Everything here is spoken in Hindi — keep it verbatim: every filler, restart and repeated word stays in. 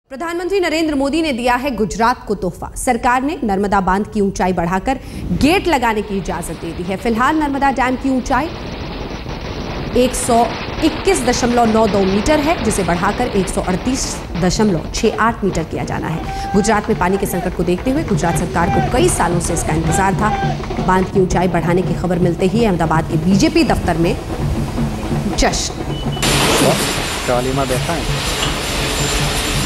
प्रधानमंत्री नरेंद्र मोदी ने दिया है गुजरात को तोहफा। सरकार ने नर्मदा बांध की ऊंचाई बढ़ाकर गेट लगाने की इजाजत दे दी है। फिलहाल नर्मदा डैम की ऊंचाई एक सौ इक्कीस दशमलव नौ दो मीटर है, जिसे बढ़ाकर एक सौ अड़तीस दशमलव छह आठ मीटर किया जाना है। गुजरात में पानी के संकट को देखते हुए गुजरात सरकार को कई सालों से इसका इंतजार था। बांध की ऊंचाई बढ़ाने की खबर मिलते ही अहमदाबाद के बीजेपी दफ्तर में जश्न। ट्रॉली में बैठा है।